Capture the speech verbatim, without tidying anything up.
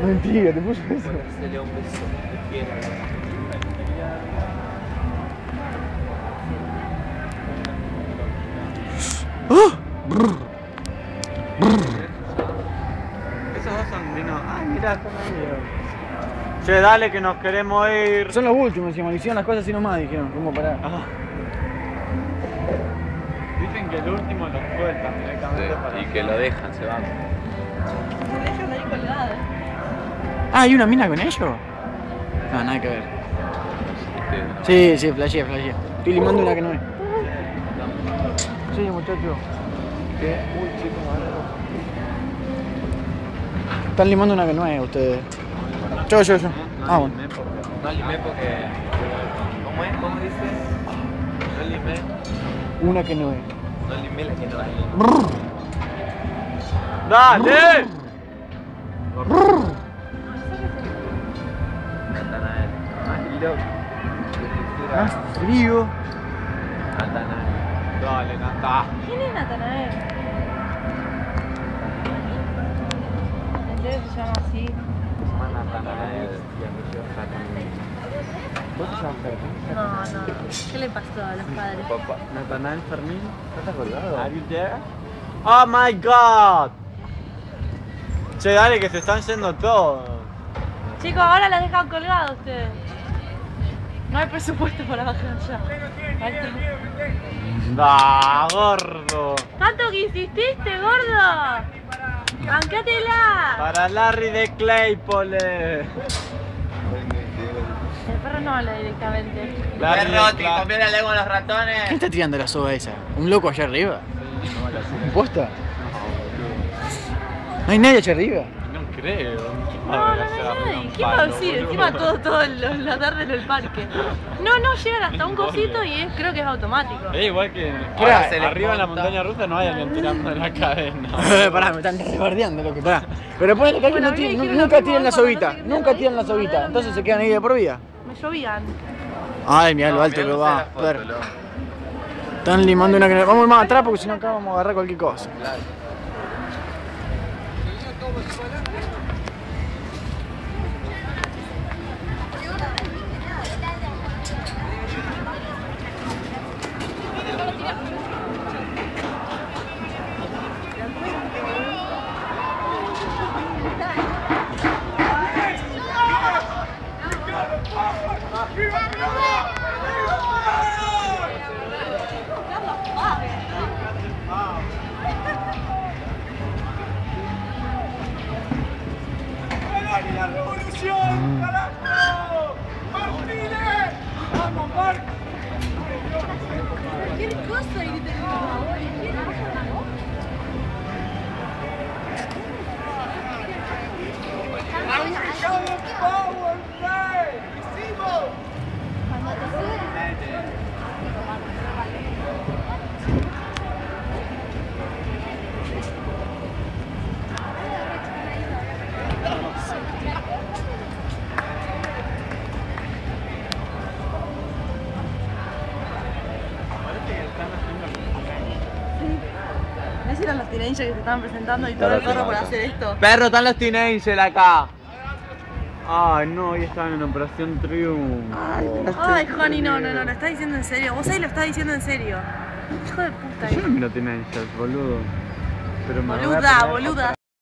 Mentira, te puso eso. Se le da un beso. Te quiero. ¡Oh! Esos dos son vinos. Ay, mirá, están ahí. Che, dale que nos queremos ir. Son los últimos, encima, hicieron las cosas así nomás, dijeron, ¿cómo parar? Ah. Dicen que el último lo sueltan directamente Sí, para y que lo dejan, se van. Se dejan ahí colgados. Ah, ¿hay una mina con ellos? No, nada que ver. Sí, sí, flashé, flashé. Estoy limando una que no es. Sí, muchacho. ¿Qué? Uy, chico, madre. Están limando una que no es ustedes. Yo, yo, yo. Ah, bueno. No limé porque... ¿Cómo es? ¿Cómo dice? No limé. Una que no es. No limé la que no hay. ¡Dale! Natanael. Ay, loco. Más frío. Natanael. Dale, Nata. ¿Quién es Natanael? ¿En serio se llama así? Se llama Natanael y apellido Natanael. ¿Vos te llamas Fermín? No, no. ¿Qué le pasó a los padres? Papá. Natanael Fermín. ¿Estás colgado? Are you there? Oh my god. Che, dale que se están yendo todos. Chicos, ahora las dejan colgadas ustedes. No hay presupuesto para bajar ya. Ahí está. Da, gordo. ¿Tanto que insististe, gordo? ¡Bancátela! Para Larry de Claypole. El perro no habla directamente. Larry Perro, de te Cla- comió la lengua a los ratones. ¿Quién está tirando la soga esa? ¿Un loco allá arriba? ¿Posta? ¿No hay nadie allá arriba? No creo. No, no, no hay nadie. ¿Quién va a decir? Encima todo, todo lo- la tarde en el parque. No, no, llegan hasta un cosito y es, creo que es automático. Es igual que Ahora ahora, se le arriba en la monta. montaña rusa no hay alguien tirando de la cadena. Pará, me están rebardeando, loco, pará. Pero ponele que alguien Bueno, no a mí me tire- dijeron nunca lo mismo tiren la cuando no soguita, sé qué nunca pedo tiren la hizo, soguita, nada, entonces nada. se quedan ahí de por vida. Me llovían. Ay, mirá lo alto que va. A ver. Están limando una que no... Vamos más atrás porque si no acá vamos a agarrar cualquier cosa. ¡La revolución! ¡Carajo! ¡Martínez! ¡Vamos, Marc! Cualquier cosa y te ¡Power play! ¡Hicimos! ¿Ves eran los teenagers que se estaban presentando y todo Claro el perro que por no. hacer esto? Perro, están los teenagers acá. Ay, no, hoy estaban en Operación Triunfo. Ay, Juani, no, no, no, lo estás diciendo en serio. Vos ahí lo estás diciendo en serio. Hijo de puta. Yo no miro teenagers, boludo. Pero me voy a Boluda, poner- boluda.